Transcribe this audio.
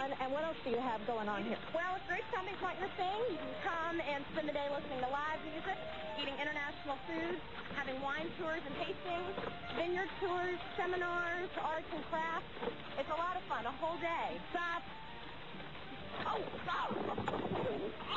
And what else do you have going on here? Well, if Grace Camping's not your thing, you can come and spend the day listening to live music, eating international food, having wine tours and tastings, vineyard tours, seminars, arts and crafts. It's a lot of fun, a whole day. Stop! Oh, stop!